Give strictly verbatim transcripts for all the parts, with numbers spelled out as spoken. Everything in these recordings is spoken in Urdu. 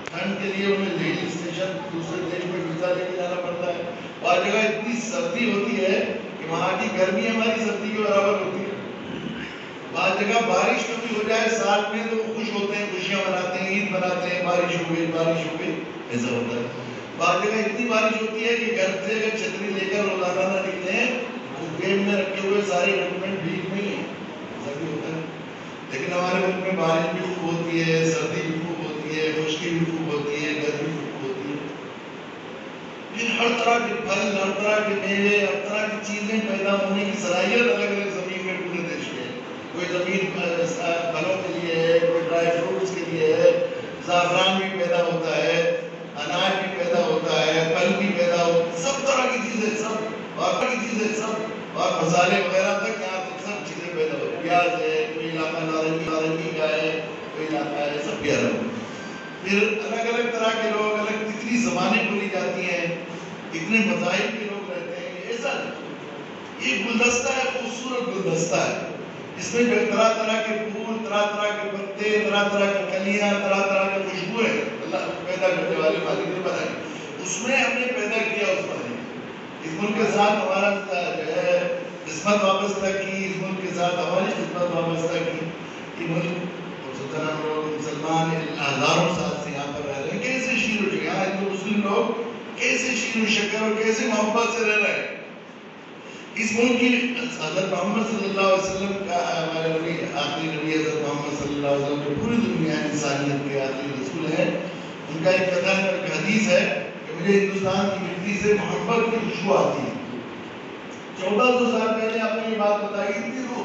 ٹھنڈ کے لیے انہیں ہل اسٹیشن دوسرے دیش میں ویزا لے کے جانا پڑتا ہے. بعض جگہ اتنی سردی ہوتی ہے کہ وہاں کی گرمی ہماری سردی کے برابر ہوتی ہے. بعض جگہ بارش کبھی ہو جائے سال میں تو وہ خوش ہوتے ہیں, خوشیاں مناتے ہیں, عید مناتے ہیں, بارش ہو گئی بارش ہو گئی, ایسا ہوتا ہے. بعض جگہ اتنی بارش ہوتی ہے کہ گھر سے اگر چھتری لے کر روزانہ نہ نکلیں تو گیٹ میں رکھے ہوئے سارے ڈاکومنٹ بھیگ نہیں ہیں, ایسا بھی ہوتا ہے. لیکن ہمارے ملک میں بارش بھی خوب ہوتی ہے, سردی بھی خوب ہوتی ہے, خشکی بھی خوب ہوتی ہے, گرمی بھی خوب ہوتی ہے. پھر ہر طرح کے پھل, ہر طرح کے میوے, ہر طرح کی چیزیں پیدا ہونے کی صلاحیت الگ الگ زمین میں پورے دیش میں ہے. کوئی زمین پھلوں کے لیے ہے, کوئی ڈرائی فروٹس کے لیے ہے, زعفران بھی پیدا ہوتا ہے, اناج بھی پیدا ہوتا ہے, پھل بھی پیدا ہوتا ہے, سب طرح کی چیزیں, سب اور کی چیزیں سب, اور مسالے وغیرہ تک یہاں تک سب چیزیں پیدا ہوتی ہیں. پیاز ہے, کوئی علاقہ نارنگی نارنگی کا ہے, کوئی علاقہ ہے, سب پیارا. پھر الگ الگ طرح کے لوگ, الگ اتنی زبانیں بولی جاتی ہیں, اتنے مذاہب کے لوگ رہتے ہیں. ایسا یہ گلدستہ ہے, خوبصورت گلدستہ ہے. اس میں طرح طرح کے پھول, طرح طرح کے پتے, طرح طرح کی کلیاں, طرح طرح کے خوشبوئیں اللہ پیدا کرنے والے مالک نے بنائی. اس میں ہم نے پیدا کیا اس مالک. اس ملک کے ساتھ ہمارا جو ہے قسمت وابستہ کی, اس ملک کے ساتھ ہماری قسمت وابستہ کی. یہ ملک مسلمان ہزاروں سال سے یہاں پر رہ رہے ہیں. کیسے شیر و شکر, یہاں ہندو مسلم لوگ کیسے شیر و شکر اور کیسے محبت سے رہ رہے ہیں. اس ملک کی حضرت محمد صلی اللہ علیہ وسلم کا, ہمارے نبی آخری نبی حضرت محمد صلی اللہ علیہ وسلم جو پوری دنیا انسانیت کے آخری رسول ہیں, ان کا ایک کتھا ہے, ایک حدیث ہے کہ مجھے ہندوستان کی مٹی سے محبت کی خوشبو آتی ہے. چودہ سو سال پہلے آپ نے یہ بات بتائی, اتنی دور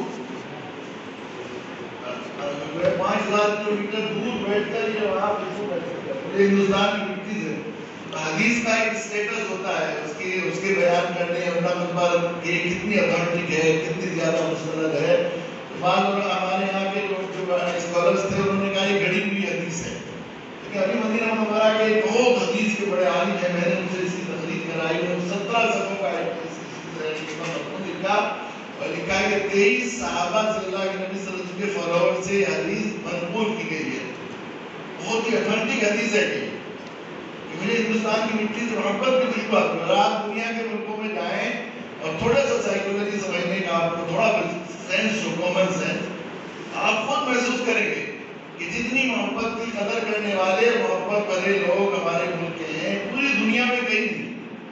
پانچ ہزار کلو میٹر دور بیٹھ کر یہ وہاں خوشبو بیٹھتے ہیں مجھے ہندوستان کی مٹی سے. حدیث کا ایک اسٹیٹس ہوتا ہے, اس کی اس کے بیان کرنے کا مطلب یہ کتنی اتھینٹک ہے, کتنی زیادہ مستند ہے. بعض ہمارے یہاں کے لوگ جو اسکالرس تھے انہوں نے کہا یہ گھڑی ہوئی حدیث ہے, لیکن ابھی مدینہ منورہ کے بہت حدیث کے بڑے عالم ہیں, میں نے ان سے اس کی تحقیق کرائی. انہوں نے سترہ صفحوں کا لکھا اور لکھا ہے کہ تیئیس صحابہ صلی اللہ کے نبی صلی اللہ علیہ وسلم کے فالوور سے حدیث منقول کی گئی ہے. بہت ہی اتھینٹک حدیث ہے کہ مجھے ہندوستان کی مٹی سے محبت کی خوشبو آتی ہے. اور آپ دنیا کے ملکوں میں جائیں اور تھوڑا سا سائیکولوجی سمجھنے کا آپ کو تھوڑا سینس ہو, کامن سینس, آپ خود محسوس کریں گے کہ جتنی محبت کی قدر کرنے والے, محبت والے لوگ ہمارے ملک کے ہیں, پوری دنیا میں کہیں نہیں.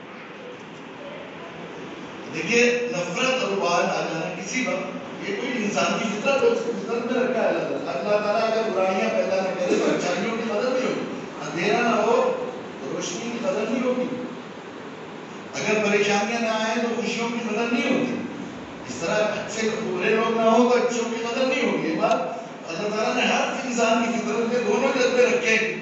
دیکھیے نفرت اور بال آ جانا کسی وقت, یہ کوئی انسان کی فطرت ہے, اس کو فطرت میں رکھا ہے اللہ تعالیٰ. اللہ تعالیٰ اگر برائیاں پیدا نہ کرے تو اچھائیوں کی قدر نہیں ہوگی, اندھیرا نہ ہو تو روشنی کی قدر نہیں ہوگی, اگر پریشانیاں نہ آئیں تو خوشیوں کی قدر نہیں ہوتی. اس طرح اچھے برے لوگ نہ ہوں تو اچھوں کی قدر نہیں ہوگی. یہ بات اللہ تعالیٰ نے ہر انسان کی فطرت کے دونوں جذبے رکھے ہیں.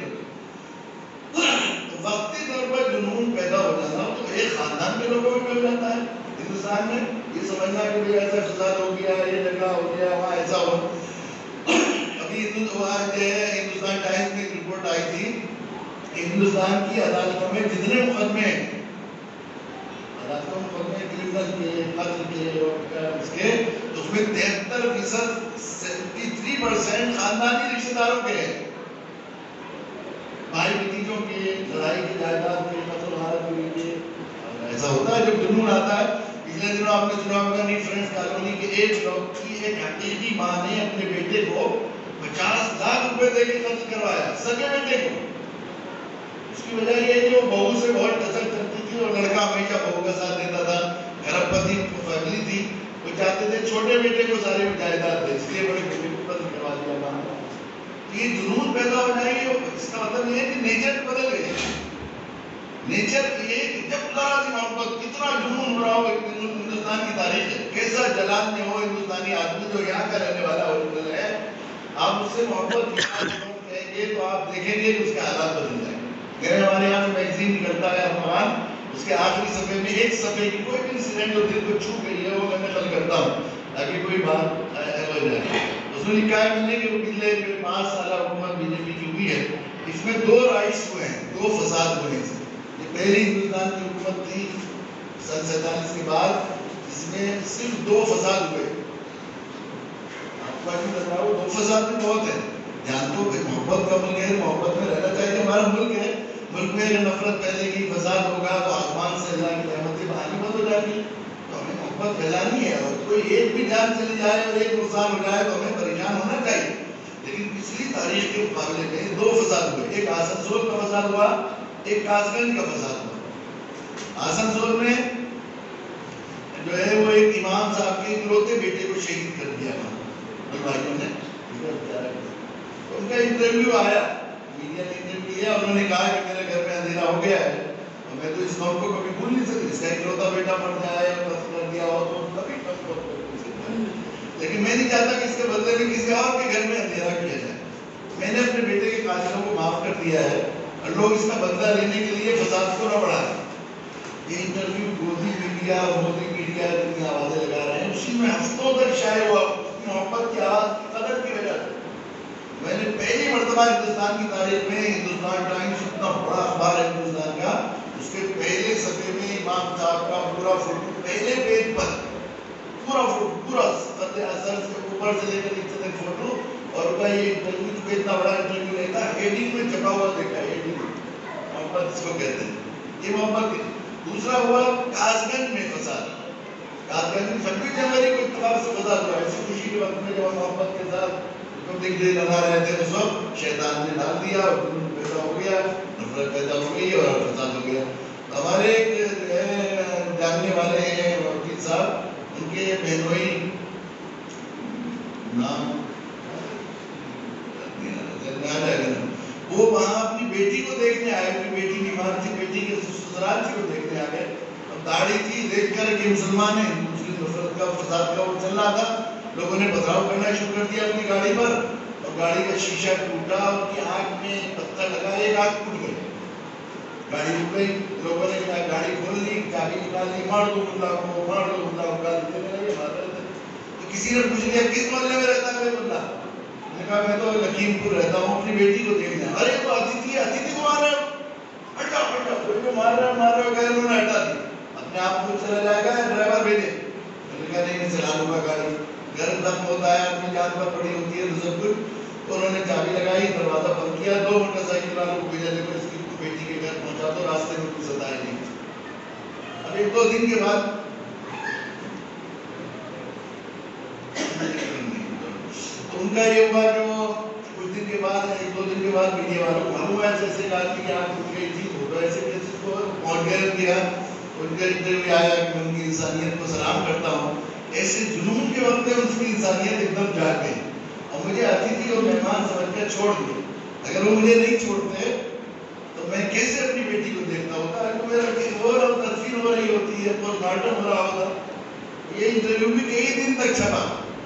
وقتی طور پر جنون پیدا ہو جانا تو ایک خاندان کے لوگوں میں مل جاتا ہے. ہندوستان میں یہ سمجھنا کہ بھئی ایسا فساد ہو گیا, یہ جگہ ہو گیا, وہاں ایسا ہو. ابھی ہندوستان ٹائمز میں ایک رپورٹ آئی تھی کہ ہندوستان کی عدالتوں میں جتنے مقدمے ہیں, عدالتوں میں مقدمے کرمنل کے, قتل کے اور اس کے, تو اس میں تہتر فیصد سیونٹی تھری پرسینٹ خاندانی رشتے داروں کے ہیں, بھائی بھتیجوں کے, لڑائی کی جائیداد کے, قتل غارت کے. ایسا ہوتا ہے جب جنون آتا ہے. پچھلے دنوں آپ نے سنا ہوگا نیو فرینڈز کالونی کے ایک لوگ کی ایک حقیقی ماں نے اپنے بیٹے کو پچاس لاکھ روپے دے کے قتل کروایا, سگے بیٹے کو. اس کی وجہ یہ ہے کہ وہ بہو سے بہت ٹچل کرتی تھی اور لڑکا ہمیشہ بہو کا ساتھ دیتا تھا, گھر پتی فیملی تھی, وہ چاہتے تھے چھوٹے بیٹے کو ساری جائیداد دے, اس لیے بڑے بیٹے کو قتل کروا دیا ماں. یہ جنون پیدا ہو جائے گی, اس کا مطلب یہ ہے کہ نیچر بدل گئی. نیچر یہ کہ جب ذرا سی محبت, کتنا جنون ہو رہا ہو. ہندوستان کی تاریخ ہے, کیسا جلال میں ہو ہندوستانی آدمی جو یہاں کا رہنے والا اوریجنل ہے, آپ اس سے محبت کہیں گے تو آپ دیکھیں گے کہ اس کے حالات بدل جائیں گے. میرے ہمارے یہاں جو میگزین نکلتا ہے افغان, اس کے آخری صفحے میں ایک صفحے کی کوئی بھی انسیڈنٹ جو دل کو چھو گئی ہے وہ میں نقل کرتا ہوں تاکہ کوئی بات ہو جائے. اس میں لکھا ہے میں نے کہ وہ پچھلے پانچ سالہ حکومت بی جے پی کی ہوئی ہے, اس میں دو رائٹس ہوئے ہیں, دو فساد ہوئے ہیں. یہ پہلی ہندوستان کی حکومت تھی سن سینتالیس کے بعد, جس میں صرف دو فساد ہوئے. آپ کو نہیں بتا رہا ہوں, دو فساد بھی بہت ہیں. جانتے ہو کہ محبت کا ملک ہے، محبت میں رہنا چاہیے، ہمارا ملک ہے، ملک میں اگر نفرت پھیلے گی، فساد ہوگا تو آسمان سے اللہ کی رحمتیں پانی بند ہو جائے گی. تو ہمیں محبت پھیلانی ہے، اور کوئی ایک بھی جان چلی جائے اور ایک نقصان ہو جائے تو ہمیں پریشان ہونا چاہیے. لیکن پچھلی تاریخ کے مقابلے میں دو فساد ہوئے، ایک آسنسول کا فساد ہوا، ایک کاس گنج کا فساد ہوا. آسنسول میں جو ہے وہ ایک امام صاحب کے اکلوتے بیٹے کو شہید کر دیا وہاں بھائیوں نے. ان کا انٹرویو آیا، میڈیا نے انٹرویو لیا، انہوں نے کہا کہ میرے گھر میں اندھیرا ہو گیا ہے اور میں تو اس قوم کو کبھی بھول نہیں سکتی، اس کا اکلوتا بیٹا مر جائے اور قتل کر دیا ہو تو کبھی کبھی بھول سکتا ہے. لیکن میں نہیں چاہتا کہ اس کے بدلے میں کسی اور کے گھر میں اندھیرا کیا جائے. میں نے اپنے بیٹے کے قاتلوں کو معاف کر دیا ہے اور لوگ اس کا بدلہ لینے کے لیے فساد کو نہ بڑھائیں. یہ انٹرویو گودی میڈیا اور مودی میڈیا جتنی آوازیں لگا رہے ہیں اسی میں ہفتوں تک شائع ہوا محبت کی آواز کی قدر کی وجہ سے. میں نے پہلی مرتبہ ہندوستان کی تاریخ میں ہندوستان ٹائمز اتنا بڑا اخبار ہے ہندوستان کا، اس کے پہلے صفحے میں امام صاحب کا پورا فوٹو پہلے پیج پر، پورا فوٹو پورا اثر سے اوپر سے لے کر نیچے تک فوٹو. اور ان کا یہ انٹرویو چونکہ اتنا بڑا انٹرویو نہیں تھا، ہیڈنگ میں چھپا ہوا دیکھا، ہیڈنگ محبت اس کو کہتے ہیں، یہ محبت کی. دوسرا ہوا کاس گنج میں فساد. کاس گنج میں چھبیس جنوری کو اتفاق سے فساد ہوا، ایسی خوشی کے وقت میں جب محبت کے ساتھ دکھ دے لگا رہے تھے اس وقت شیطان نے ڈال دیا اور پیدا ہو گیا، نفرت پیدا ہو گئی اور فساد ہو گیا. ہمارے جاننے والے ہیں وکیل صاحب، ان کے بہنوئی نام وہ وہاں اپنی بیٹی کو دیکھنے آئے، اپنی بیٹی بیمار تھی، بیٹی کے سسرال تھی، وہ دیکھنے آ گئے. اب داڑھی تھی، دیکھ کر کہ مسلمان ہیں، مسلم نفرت کا فساد کا وہ چل رہا تھا. لوگوں نے پتھراؤ کرنا شروع کر دیا اپنی گاڑی پر اور گاڑی کا شیشہ ٹوٹا، ان کی آنکھ میں پتھر لگا، ایک آنکھ ٹوٹ گئی، گاڑی رک گئی. لوگوں نے گاڑی کھول لی، چابی نکال لی، مار دو ملا کو، مار دو ملا کو، گاڑی دینے لگے، مار رہے تھے. تو کسی نے پوچھ لیا کس محلے میں رہتا ہے ملا؟ میں نے کہا میں تو لکھیم پور رہتا ہوں، اپنی بیٹی کو دیکھنا. ارے تو اتیتھی اتیتھی کو مار رہے ہو، ہٹ جاؤ ہٹ جاؤ، کوئی مار رہا ہے مار رہا ہے، کہہ انہوں نے ہٹا دی. اپنے آپ کو چلا جائے گا، ڈرائیور بھیجے. میں نے کہا نہیں میں چلا لوں گا گاڑی، گھر ختم ہوتا ہے، اپنی جان پر پڑی ہوتی ہے تو سب کچھ. انہوں نے چابی لگائی، دروازہ بند کیا، دو موٹر سائیکل والوں کو بھیجا، دیکھو اس کی بیٹی کے گھر پہنچا دو، راستے میں کوئی ستائے نہیں. اب ایک دو دن کے بعد تو ان کا یہ ہوا کہ وہ کچھ دن کے بعد ایک دو دن کے بعد میڈیا والوں کو معلوم ہے جیسے کہا کہ آپ اٹھ گئی تھی فوٹو ایسے کیسے کو پہنچ گئے کیا. ان کا انٹرویو آیا کہ ان کی انسانیت کو سلام کرتا ہوں. ایسے جنون کے وقت میں اس کی انسانیت ایک دم جاگ گئی اور مجھے اتیتھی اور مہمان سمجھ کر چھوڑ دیے. اگر وہ مجھے نہیں چھوڑتے تو میں کیسے اپنی بیٹی کو دیکھتا ہوتا ہے؟ میرا اور اب تدفین ہو رہی ہوتی ہے، پوسٹ مارٹم ہو رہا ہوتا. یہ انٹرویو بھی کئی دن تک چھپا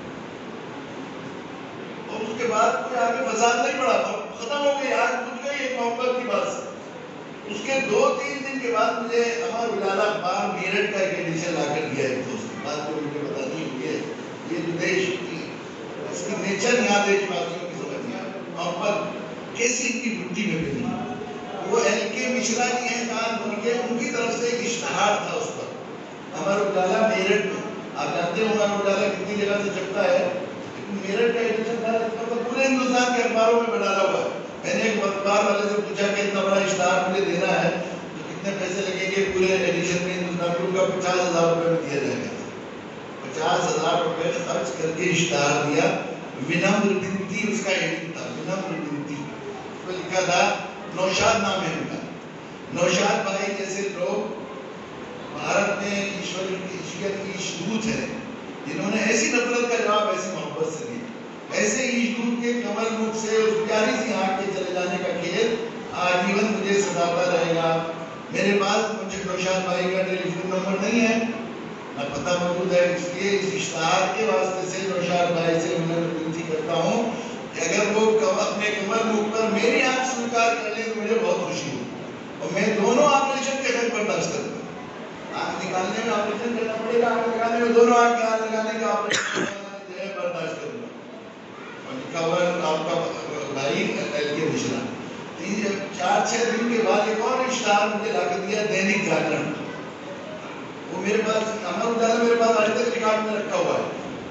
اور اس کے بعد کوئی آگے فساد نہیں پڑا، ختم ہو گئی، آج کچھ گئی ایک محبت کی بات سے. اس کے دو تین دن کے بعد مجھے امر اجالا اخبار میرٹھ کا ایک ایڈیشن لا کر دیا ایک دوست. بات کو مجھے بتانی ہوئی ہے، یہ جو دیش کی اس کی نیچر یہاں دیش واسیوں کی سمجھ گیا محبت کیسی ان کی مٹی میں بھی نہیں. وہ ایل کے مشرا جی ہیں کان بن کے، ان کی طرف سے ایک اشتہار تھا اس پر امر اجالا میرٹھ میں. آپ جانتے ہو امر اجالا کتنی جگہ سے چھپتا ہے، لیکن میرٹھ کا ایڈیشن تھا تو پورے ہندوستان کے اخباروں میں ڈالا ہوا ہے. میں نے ایک اخبار والے سے پوچھا کہ اتنا بڑا اشتہار مجھے دینا ہے تو کتنے پیسے لگیں گے پورے ایڈیشن میں؟ ہندوستان کا پچاس ہزار روپے میں دیا جائے گا. پچاس ہزار روپے خرچ کر کے اشتہار دیا. ونمر بنتی اس کا ایڈنگ تھا، ونمر بنتی. اس میں لکھا تھا نوشاد نام ہے ان کا. نوشاد بھائی جیسے لوگ بھارت میں ایشور کی دودھ ہے جنہوں نے ایسی نفرت کا جواب ایسی محبت سے دی. ایسے ایش دودھ کے کمر مکھ سے اس پیاری سی آنکھ کے چلے جانے کا کھیل آجیون مجھے ستاتا رہے گا. میرے پاس مجھے نوشاد بھائی کا ٹیلی فون نمبر نہیں ہے، نہ پتہ موجود ہے، اس لیے اس اشتہار کے واسطے سے نوشاد بھائی سے میں ونتی کرتا ہوں کہ اگر وہ اپنے کمر مکھ پر میری آنکھ سویکار کر لیں تو مجھے بہت خوشی ہو اور میں دونوں آپریشن کے خرچ برداشت کرتا ہوں. آنکھ نکالنے میں آپریشن کرنا پڑے گا، آنکھ لگانے میں دونوں آنکھ کے آنکھ لگانے کا آپریشن برداشت کروں گا. اور لکھا ہوا ہے آپ کا بھائی ایل کے مشرا. چار چھ دن کے بعد ایک اور اشتہار مجھے لا کے دیا دینک جاگرن. وہ میرے پاس امر اجالا میرے پاس آج تک ریکارڈ میں رکھا ہوا ہے.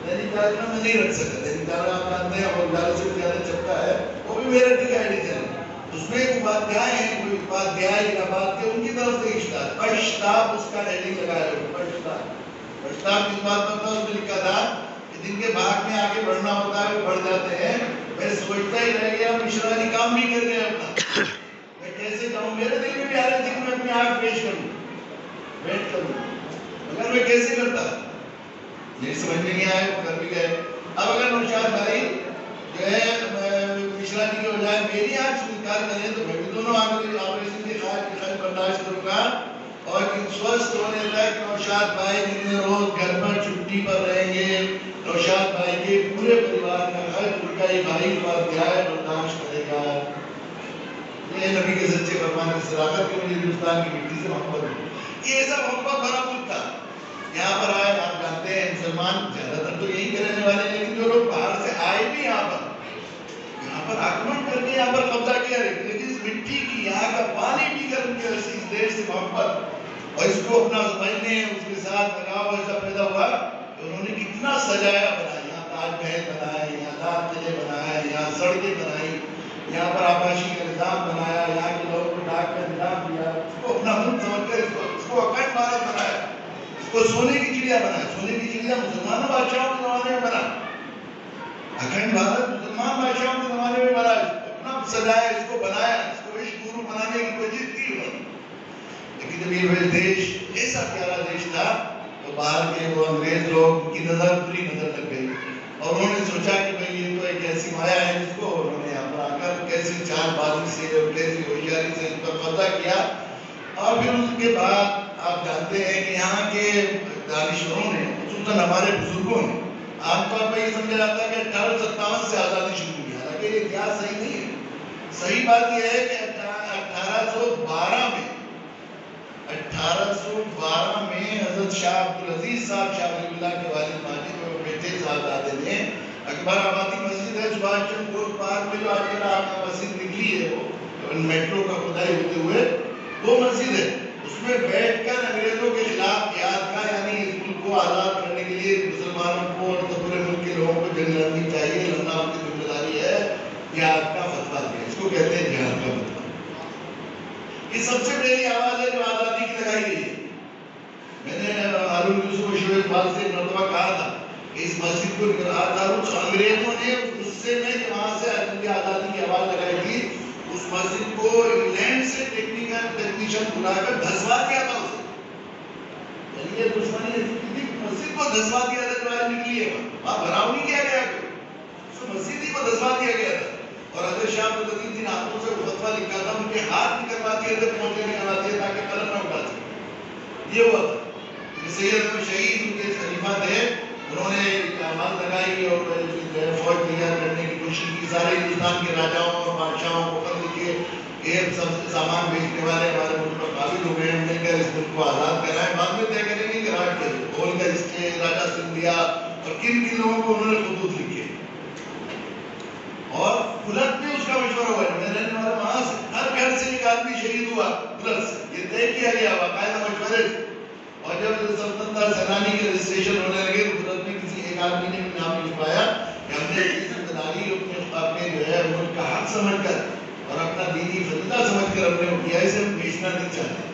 دینک جاگرن میں نہیں رکھ سکتا. دینک جاگرن آپ جانتے ہیں اور زیادہ سے زیادہ چھپتا ہے, وہ بھی میرا ٹھیک ایڈیشن ہے. اس میں ایک اپادھیائے ہیں, کوئی اپادھیائے یا اپادھیائے ان کی طرف سے اشتہار, پشتاب اس کا ہیڈنگ لگایا ہوا, پشتاب. پشتاب کس بات پر تھا؟ اس میں لکھا تھا کہ جن کے بھاگ میں آگے بڑھنا ہوتا ہے وہ بڑھ جاتے ہیں. میں سوچتا ہی رہ گیا مشرا جی کام بھی کر گئے اپنا, میں کیسے جاؤں؟ میرے دل میں بھی آ رہے تھے کہ میں اپنی آنکھ پیش کروں, ویٹ کروں, مگر میں کیسے کرتا؟ میری سمجھ میں نہیں آئے, وہ کر بھی گئے. اب اگر نوشاد بھائی جو ہے مشرا جی کے بجائے میری آنکھ سے انکار کریں تو میں بھی دونوں آپریشن کے خرچ برداشت کروں گا, اور سوستھ ہونے تک نوشاد بھائی جتنے روز گھر پر چھٹی پر رہیں گے, نوشاد بھائی کے پورے پریوار کا خرچ ان کا ہی بھائی اپادھیائے برداشت کرے گا. یہ نبی کے سچے فرمان کی صداقت کی مجھے ہندوستان کی مٹی سے محبت ہے. یہ ایسا محبت بھرا ملک تھا. یہاں پر آئے, آپ جانتے ہیں مسلمان زیادہ تر تو یہی کے رہنے والے, لیکن جو لوگ باہر سے آئے بھی یہاں پر یہاں پر آکرمن کر کے یہاں پر قبضہ کیا, لیکن اس مٹی کی, یہاں کا پانی پی کر ان کے اس دیش سے محبت اور اس کو اپنا سمجھنے, اس کے ساتھ لگاؤ ایسا پیدا ہوا کہ انہوں نے کتنا سجایا بنایا. یہاں تاج محل بنائے, یہاں لال قلعے بنائے, یہاں سڑکیں بنائی, یہاں پر آباشی کا نظام بنایا, یہاں کے لوگوں کو ڈاک کا نظام دیا, اس کو اپنا ملک سمجھ کر اس کو اس کو اکھنڈ بھارت بنایا, اس کو سونے کی چڑیا بنایا. سونے کی چڑیا مسلمانوں بادشاہوں کے زمانے میں بنا, اکھنڈ بھارت مسلمان بادشاہوں کے زمانے میں بنا, اپنا سجایا, اس کو بنایا, اس کو عشق گرو بنانے کی کوشش کی انہوں نے. لیکن جب یہ دیش ایسا پیارا دیش تھا تو باہر کے وہ انگریز لوگ کی نظر بری نظر لگ گئی, اور انہوں نے سوچا کہ بھئی یہ تو ایک ایسی مایا ہے جس کو انہوں نے یہاں پر آ کر کیسی چال بازی سے اور کیسی ہوشیاری سے اس پر قبضہ کیا. اور پھر اس کے بعد آپ جانتے ہیں کہ یہاں کے دانشوروں نے, خصوصاً ہمارے بزرگوں نے, عام طور پر یہ سمجھا جاتا ہے کہ اٹھارہ سو ستاون سے آزادی شروع ہوئی, حالانکہ یہ اتہاس صحیح نہیں ہے. صحیح بات یہ ہے کہ اٹھارہ سو بارہ میں اٹھارہ سو بارہ میں حضرت شاہ عبدالعزیز صاحب شاہ ولی اللہ کے والد ماجد میں بیٹے صاحبزادے نے اکبر آبادی مسجد ہے سبھاش چندر بوس پارک میں جو آج کل آپ کا مسجد نکلی ہے, وہ میٹرو کا کھدائی ہوتے ہوئے وہ مسجد ہے, اس میں بیٹھ کر انگریزوں کے خلاف یاد کا, یعنی اس ملک کو آزاد کرنے کے لیے مسلمانوں کو اور پورے ملک کے لوگوں کو جنگ لڑنی چاہیے, لڑنا ان کی ذمہ داری ہے, جہاد کا فتویٰ دیا, اس کو کہتے ہیں جہاد کا فتویٰ. یہ سب سے پہلی آواز ہے جو آزادی کی لگائی گئی ہے. میں نے ہارون یوسف و شعیب اقبال سے ایک مرتبہ کہا تھا کہ اس مسجد کو انگریزوں نے غصے میں کہ وہاں سے آزادی کی آواز لگائی تھی, اس مسجد کو انگلینڈ سے ٹیکنیکل ٹیکنیشین بلا کر دھسوا دیا تھا اسے. یعنی یہ دشمنی ایسی تھی کہ مسجد کو دھسوا دیا تھا, جو آج نکلی ہے وہاں بھراؤ نہیں کیا گیا, اس مسجد ہی کو دھسوا دیا گیا تھا. اور حضرت شاہ عبدالعزیز جن ہاتھوں سے وہ فتویٰ لکھا تھا, ان کے ہاتھ نکلوا دیے تھے, پہنچے نکلوا دیے تاکہ قلم نہ اٹھا سکے. یہ ہوا تھا. سید احمد شہید ان کے خلیفہ تھے, انہوں نے آواز لگائی اور فوج تیار کرنے کی کوشش کی. سارے ہندوستان کے راجاؤں اور بادشاہوں کو خط لکھے, یہ سب سامان بیچنے والے ہمارے ملک پر قابل ہو گئے, ہم مل کر اس ملک کو آزاد کرائیں. بعد میں طے کریں گے کہ راج کے بول کر اس کے راجا سندھیا اور کن کن لوگوں کو انہوں نے خطوط لکھے, اور بلد میں اس کا مشورہ ہوا. میں رہنے والا وہاں سے, ہر گھر سے ایک آدمی شہید ہوا بلد سے, یہ طے کیا گیا باقاعدہ مشورے سے. اور جب سلطنت سیلانی کے رجسٹریشن ہونے لگے تو بلد میں کسی ایک آدمی نے بھی نام لکھوایا کہ ہم نے یہ ذمہ داری اپنے جو ہے ملک کا حق سمجھ کر اور اپنا دینی فریضہ سمجھ کر ہم نے کیا, اسے ہم بیچنا نہیں چاہتے.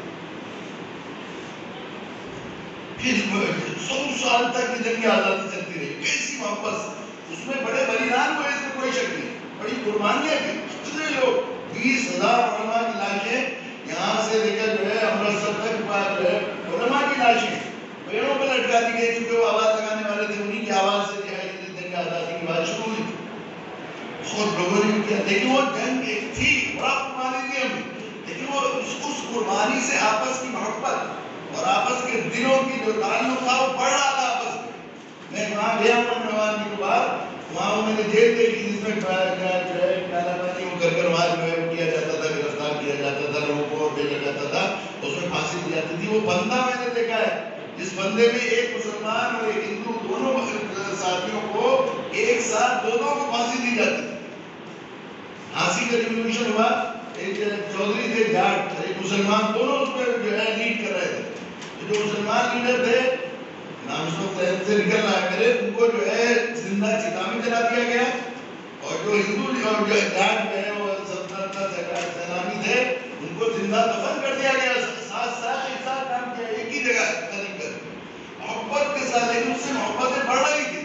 پھر سو سال تک یہ جنگ آزادی چلتی رہی, کیسی محبت, اس میں بڑے بلیدان ہوئے, اس میں کوئی شک نہیں, بڑی قربانیاں کی. کتنے لوگ, بیس ہزار علماء کی لاشیں یہاں سے لے کر جو ہے امرتسر تک جو ہے علماء کی لاشیں پیڑوں پر لٹکا دی گئی, کیونکہ وہ آواز لگانے والے تھے, انہیں کی آواز سے جو ہے جنگ آزادی کی بات شروع ہوئی. بہت لوگوں نے کیا, لیکن وہ جنگ ایک تھی, بڑا قربانی دی ہم نے, لیکن وہ اس قربانی سے آپس کی محبت اور آپس کے دلوں کی جو تعلق تھا وہ بڑھ رہا تھا آپس میں. میں وہاں گیا ہوں نوازی کے بعد, وہاں میں نے جیل دیکھی جس میں کالا پانی وہ کر کر وہاں جو ہے کیا جاتا تھا, گرفتار کیا جاتا تھا, لوگوں کو بھیجا جاتا تھا, اس میں پھانسی دی جاتی تھی. وہ بندہ میں نے دیکھا ہے جس بندے میں ایک مسلمان اور ایک ہندو دونوں ساتھیوں کو ایک ساتھ دونوں کو پھانسی دی جاتی تھی. ہانسی کا ریولیوشن ہوا, ایک چودھری تھے جاٹ, ایک مسلمان, دونوں اس میں جو ہے لیڈ کر رہے تھے. جو مسلمان لیڈر تھے نام اس وقت ذہن سے نکل رہا ہے میرے، ان کو جو ہے زندہ چتا میں جلا دیا گیا، اور جو ہندو اور جو احتیاط جو ہے وہ سلطنت کا سیلانی تھے ان کو زندہ دفن کر دیا گیا، ساتھ ساتھ ایک ساتھ کام کیا ایک ہی جگہ قریب کر محبت کے ساتھ، لیکن اس سے محبتیں بڑھ رہی تھی،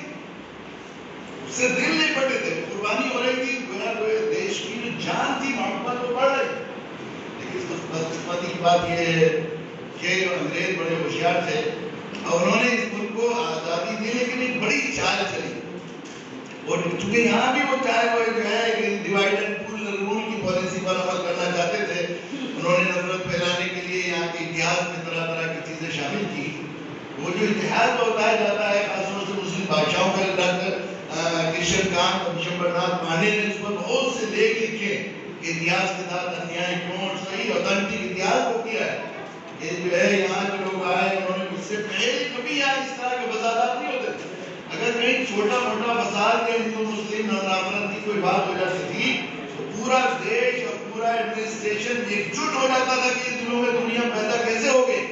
اس سے دل نہیں پڑے تھے، قربانی ہو رہی تھی، گویا گویا دیش کی جو جان تھی محبت وہ بڑھ رہی، لیکن بدقسمتی کی بات یہ ہے کہ انگریز بڑے ہوشیار تھے اور انہوں نے اس ملک کو آزادی دی، لیکن ایک بڑی چال چلی، اور چونکہ یہاں بھی وہ چاہے وہ جو ہے ڈیوائڈ اینڈ رول کی پالیسی پر عمل کرنا چاہتے تھے، انہوں نے نفرت پھیلانے کے لیے یہاں کے اتحاد میں طرح طرح کی چیزیں شامل کی، وہ جو اتحاد بتایا جاتا ہے خاص طور سے مسلم بادشاہوں کا ڈاکٹر کرشن کانت اور بشمبر ناتھ پانڈے نے اس پر بہت سے لیکھ لکھے کہ اتحاد کے ساتھ انیائے کیوں اور صحیح اوتھینٹک اتحاد کو کیا ہے، یہ جو ہے یہاں کے لوگ آئے انہوں نے اس سے پہلے کبھی یہاں اس طرح کے فسادات نہیں ہوتے تھے، اگر کہیں چھوٹا موٹا فساد یا ہندو مسلم نفرت کی کوئی بات ہو جاتی تھی تو پورا دیش اور پورا ایڈمنسٹریشن ایک جٹ ہو جاتا تھا کہ دلوں میں دنیا پیدا کیسے ہو گئی،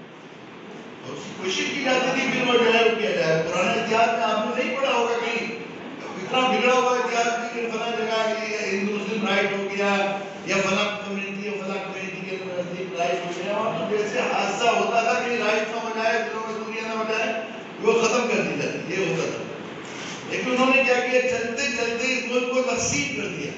اور اس کی کوشش کی جاتی تھی پھر وہ جو ہے وہ کیا جائے۔ پرانے اتحاد میں آپ نے نہیں پڑھا ہوگا کہیں اتنا بگڑا ہوا اتحاد کہ فلاں جگہ ہندو مسلم رائٹ ہو گیا یا فلاں کمیونٹی یا فلاں کمیونٹی کے نزدیک رائٹ ہو گیا، اور تو جیسے حادثہ ہوتا تھا کہ رائٹ نہ ہو جائے دلوں میں دنیا نہ ہو جائے وہ ختم کر دی جاتی، یہ ہوتا تھا، لیکن انہوں نے کیا کیا چلتے چلتے اس ملک کو تقسیم کر دیا،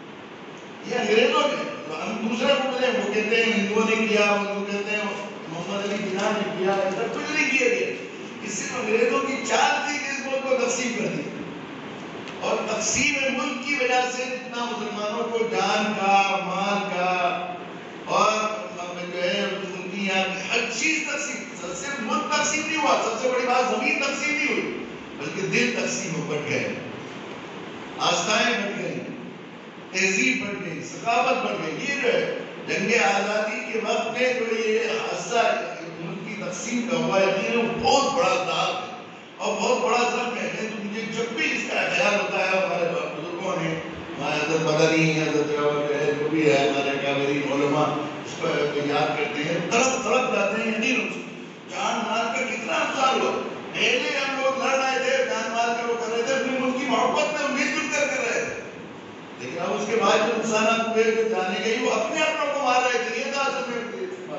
یہ انگریزوں نے، ہم دوسرے کو ملے وہ کہتے ہیں ہندوؤں نے کیا، وہ کہتے ہیں محمد علی جناح نے کیا، ایسا کچھ نہیں کیا گیا، اس سے انگریزوں کی چال تھی کہ اس ملک کو تقسیم کر دیا، اور تقسیم ملک کی وجہ سے جتنا مسلمانوں کو جان کا مال کا اور جو ہے ان کی یہاں ہر چیز تقسیم، صرف ملک تقسیم نہیں ہوا، سب سے بڑی بات زمین تقسیم نہیں ہوئی بلکہ دل تقسیم ہو بٹ گئے، آستھائیں بٹ گئی، تہذیب بڑھ گئی، ثقافت بڑھ گئی، یہ جو ہے جنگ آزادی کے وقت میں جو یہ حادثہ ملک کی تقسیم کا ہوا ہے وہ بہت بڑا داغ ہے اور بہت بڑا زخم ہے، تو مجھے جب بھی اس کا خیال ہوتا ہے ہمارے بزرگوں نے، ہمارے حضرت مدنی حضرت جو بھی ہے ہمارے کابرین علماء اس پر یاد کرتے ہیں، تڑپ تڑپ جاتے ہیں، یقین جان مال کا کتنا نقصان ہوا، پہلے ہم لوگ لڑ رہے تھے جان مال کا وہ کر رہے تھے اپنی ملک کی محبت میں مل جل کر کر رہے تھے، لیکن اب اس کے بعد جو نقصانات ہوئے جو جانے گئی وہ اپنے اپنوں کو مار رہے تھے، یہ تھا اصل میں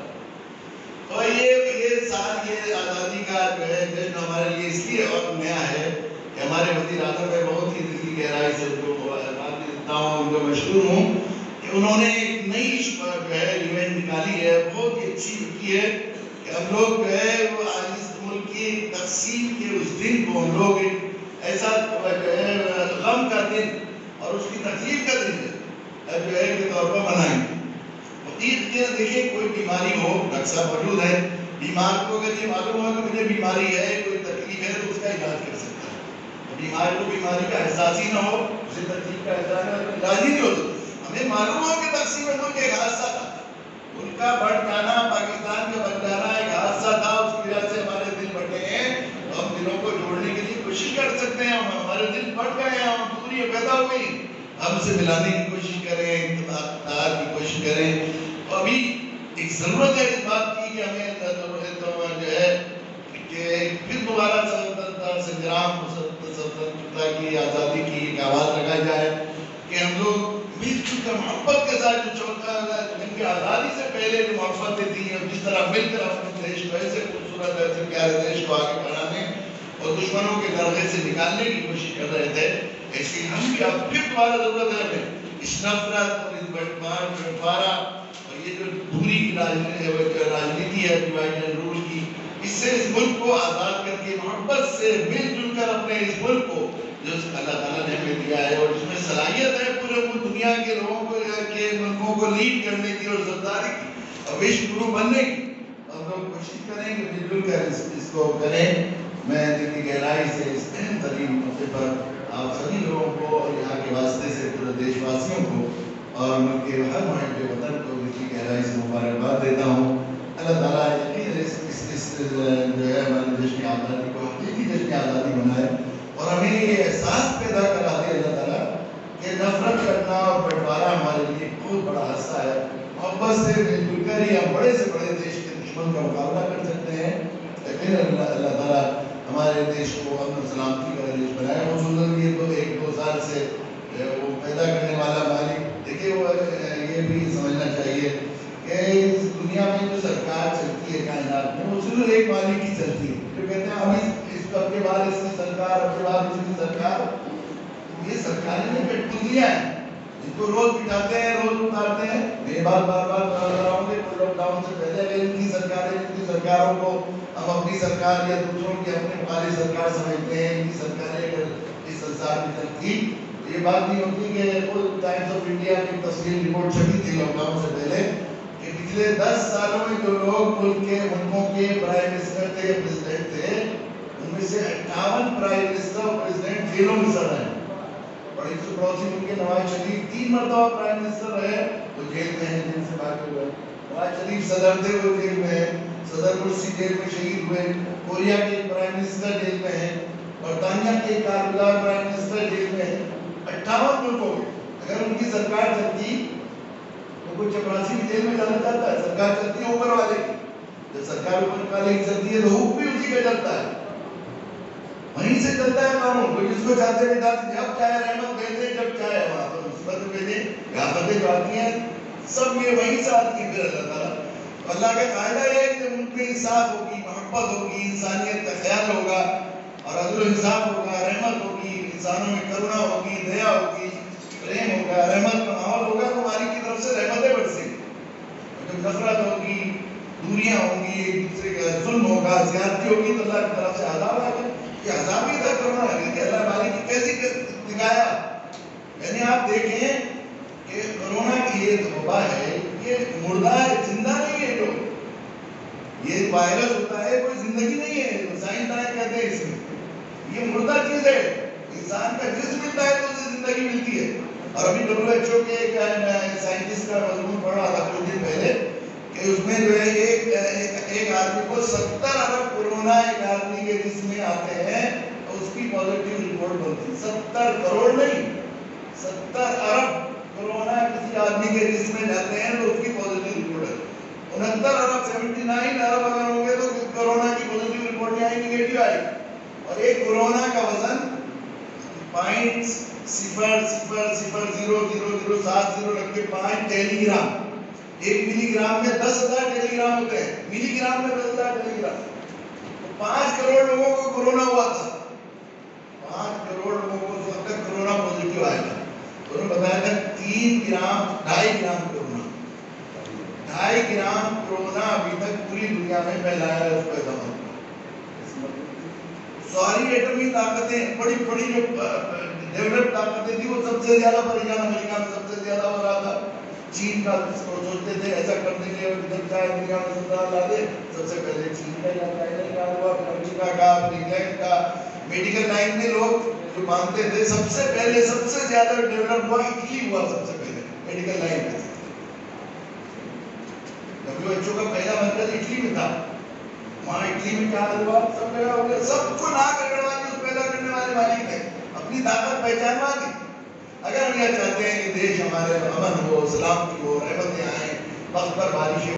تو یہ یہ سال یہ آزادی کا جو ہے جشن ہمارے لیے اس لیے اور نیا ہے کہ ہمارے وزیر اعظم میں بہت ہی دل کی گہرائی سے جو بات دیتا ہوں جو مشہور ہوں کہ انہوں نے ایک نئی جو ہے ایونٹ نکالی ہے، بہت ہی اچھی کی ہے کہ ہم لوگ جو ہے وہ آج اس ملک کی تقسیم کے اس دن کو ہم لوگ ایسا جو ہے غم کا دن اور اس کی تکلیف کا دن ہے جو ہے کے طور پر منائیں گے۔ دیکھیں کوئی بیماری ہو، ڈاکٹر صاحب موجود ہے، بیمار کو اگر یہ معلوم ہو کہ مجھے بیماری ہے کوئی تکلیف ہے تو اس کا علاج کر سکتا ہے، بیمار کو بیماری کا احساس ہی نہ ہو، اسے تکلیف کا احساس نہ ہو، علاج ہی نہیں ہوتا۔ ہمیں معلوم ہو کہ تقسیم ملک ایک حادثہ تھا، ان کا بڑھ جانا پاکستان کا بن جانا ایک حادثہ تھا، اس کی وجہ سے ہمارے دل بٹے ہیں، ہم دلوں کو جوڑنے کے لیے کوشش کر سکتے ہیں، ہمارے دل بٹ گئے ہیں، ہم دوریاں پیدا ہو گئی، ہم اسے ملانے کی کوشش کریں، اتحاد کی کوشش کریں، ابھی ایک ضرورت ہے اس بات کی کہ ہمیں جو ہے کہ پھر دوبارہ سلطنت سنگرام سلطنت کی آزادی کی ایک آواز لگائی جائے کہ ہم لوگ مل جل کر محبت کے ساتھ جو چوکا جنگ آزادی سے پہلے جو محبتیں تھیں اور جس طرح مل کر اپنے دیش کو ایسے خوبصورت ایسے پیارے دیش کو آگے بڑھانے اور دشمنوں کے درغے سے نکالنے کی کوشش کر رہے تھے، ایسے ہم بھی اب پھر دوبارہ ضرورت ہے ہمیں اس نفرت اور اس بٹمار بٹوارا یہ جو دوری کی راجنیتی ہے ڈیوائڈ اینڈ رول کی، اس سے اس ملک کو آزاد کر کے محبت سے مل جل کر اپنے اس ملک کو جو اللہ تعالیٰ نے ہمیں دیا ہے اور جس میں صلاحیت ہے پورے دنیا کے لوگوں کو کے ملکوں کو لیڈ کرنے کی اور سرداری کی اور وشو گرو بننے کی، ہم لوگ کوشش کریں کہ مل جل کر اس, اس کو کریں۔ میں دل کی گہرائی سے اس اہم ترین موقع پر آپ سبھی لوگوں کو اور یہاں کے واسطے سے پورے دیش واسیوں کو اور ملک کے ہر محب وطن کو دل کی گہرائی سے مبارکباد دیتا ہوں۔ اللہ تعالیٰ یقین اس اس جو ہے ہمارے جشن آزادی کو حقیقی جشن آزادی بنائے اور ہمیں یہ احساس پیدا کرا دے اللہ تعالیٰ کہ نفرت کرنا اور بٹوارا ہمارے لیے بہت بڑا حادثہ ہے، محبت سے مل جل کر ہی ہم بڑے سے بڑے دیش کے دشمن کا مقابلہ کر سکتے ہیں۔ لیکن اللہ اللہ تعالیٰ ہمارے دیش کو امن و سلامتی کا دیش بنائے. خصوصاً یہ تو ایک دو سال سے وہ پیدا کرنے والا مالک. دیکھیے وہ یہ بھی سمجھنا چاہیے کہ اس دنیا میں جو سرکار چلتی ہے کائنات میں وہ صرف ایک مالک کی چلتی ہے. جو کہتے ہیں ابھی اس اب کے بعد اس کی سرکار, اب کے بعد اس کی سرکار, یہ سرکاریں نہیں کٹپتلیاں ہیں جن کو روز بٹھاتے ہیں روز اتارتے ہیں. میں بات بار بار بتا رہا ہوں کہ لاک ڈاؤن سے پہلے اگر ان کی سرکاریں ان کی سرکاروں کو ہم اپنی سرکار یا دوسروں کی اپنے والی سرکار سمجھتے ہیں, ان کی سرکاریں اگر اس سنسار میں چلتی یہ بات نہیں ہوتی کہ خود ٹائمز آف انڈیا کی تفصیل رپورٹ چھپی تھی لاک ڈاؤن سے پہلے کہ پچھلے دس سالوں میں جو لوگ ملک کے ملکوں کے پرائم منسٹر تھے یا پریزیڈنٹ تھے ان میں سے اٹھاون پرائم منسٹر اور پریزیڈنٹ جیلوں میں سڑ رہے ہیں. اور ایک سو پڑوسی ملک کے نواز شریف تین مرتبہ پرائم منسٹر رہے, وہ جیل میں ہیں, جیل سے باہر ہوئے. نواز شریف صدر تھے, وہ جیل میں ہیں. صدر مرسی جیل میں شہید ہوئے. کوریا کے پرائم منسٹر جیل میں ہیں. برطانیہ کے کارگزار پرائم منسٹر جیل میں ہیں. اٹھاون ملکوں میں اگر ان کی سرکار چلتی تو کوئی چپراسی بھی جیل میں جانا چاہتا ہے. سرکار چلتی ہے اوپر والے کی. جب سرکار اوپر والے کی چلتی ہے تو حکم بھی اسی کا چلتا ہے, وہیں سے چلتا ہے قانون. کوئی جس کو چاہتے ہیں ڈالتے جب چاہے رحمت بھیجیں, جب چاہے وہاں پر مصیبت بھیجیں. آفتیں جو آتی ہیں سب یہ وہیں سے آتی ہیں. پھر اللہ تعالیٰ اللہ کا قاعدہ یہ ہے کہ ملک میں انصاف ہوگی, محبت ہوگی, انسانیت کا خیال ہوگا اور عدل و انصاف ہوگا, رحمت ہوگی, انسانوں میں کرونا ہوگی, دیا ہوگی, پریم ہوگا, رحمت کا ماحول ہوگا تو ہماری کی طرف سے رحمتیں برسیں گی. جب نفرت ہوگی, دوریاں ہوں گی, ایک دوسرے کا ظلم ہوگا, زیادتی ہوگی تو اللہ کی طرف سے عذاب آئے گا. یہ عذاب ہی تھا کرونا ہے کہ اللہ مالک کی کیسی دکھایا. یعنی آپ دیکھیں کہ کرونا کی یہ وبا ہے, یہ مردہ ہے, زندہ نہیں ہے. جو یہ وائرس ہوتا ہے کوئی زندگی نہیں ہے. سائنسدان کہتے ہیں اس میں یہ مردہ چیز ہے. انسان کا جسم ملتا ہے تو اسے زندگی ملتی ہے. اور ابھی ڈبلیو ایچ او کے ایک سائنٹسٹ کا مضمون پڑھ رہا تھا کچھ دن پہلے کہ اس میں جو ہے ایک ایک آدمی کو ستر ارب کورونا ایک آدمی کے جسم میں آتے ہیں اور اس کی پازیٹیو رپورٹ بنتی. ستر کروڑ نہیں, ستر ارب کورونا کسی آدمی کے جسم میں جاتے ہیں تو اس کی پازیٹیو رپورٹ ہے. انہتر ارب سیونٹی نائن ارب اگر ہوں گے تو کورونا کی پازیٹیو رپورٹ نہیں آئی, نگیٹو آئی. اور ایک کورونا کا وزن پوائنٹ صفر صفر صفر زیرو زیرو زیرو سات زیرو لگ کے پانچ ٹیلی گرام. ایک ملی گرام میں دس ہزار ٹیلی گرام ہوتے ہیں. ملی گرام میں دس ہزار ٹیلی گرام. پانچ کروڑ لوگوں کو کورونا ہوا تھا. پانچ کروڑ لوگوں کو اس وقت تک کورونا پازیٹیو آیا تھا. انہوں نے بتایا تھا تین گرام ڈھائی گرام کورونا ڈھائی گرام کورونا ابھی تک پوری دنیا میں پھیلایا ہے. اس کو دوا ساری ایٹمی طاقتیں بڑی بڑی جو ڈیولپ طاقتیں تھی وہ سب سے زیادہ پریشان امریکہ میں سب سے زیادہ ہو رہا تھا. چین کا سوچتے تھے ایسا کر دیں گے جب چاہے دنیا میں سلطان لا دے. سب سے پہلے چین کا یا چائنا کا ہوا, پھر امریکہ کا, پھر انگلینڈ کا. میڈیکل لائن میں لوگ جو مانتے تھے سب سے پہلے سب سے زیادہ ڈیولپ ہوا اٹلی ہوا. سب سے پہلے میڈیکل لائن میں ڈبلیو ایچ او کا پہلا مرکز اٹلی میں تھا. وہاں اٹلی میں کیا ہوا, سب پیدا ہو گیا. سب کو نہ کرنے والے اس پیدا کرنے والے مالک تھے. اپنی طاقت پہچانوا دی. اگر ہم یہ چاہتے ہیں کہ دیش ہمارے امن ہو, سلامتی ہو, رحمتیں آئیں, وقت پر بارشیں